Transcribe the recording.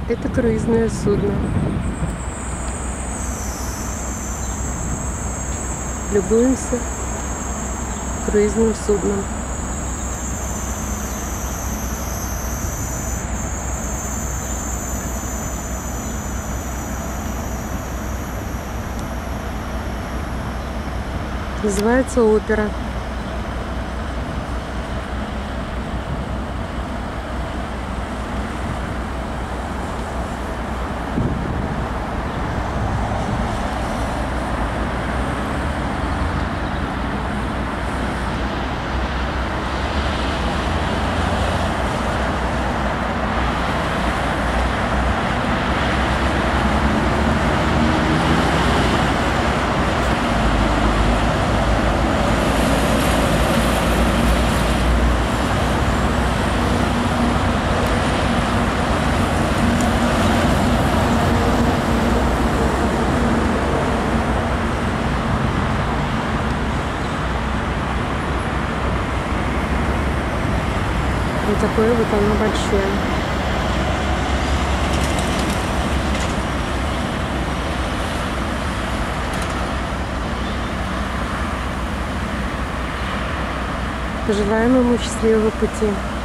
Это круизное судно. Любуемся круизным судном. Называется «Опера». Вот такое вот оно большое. Пожелаем ему счастливого пути.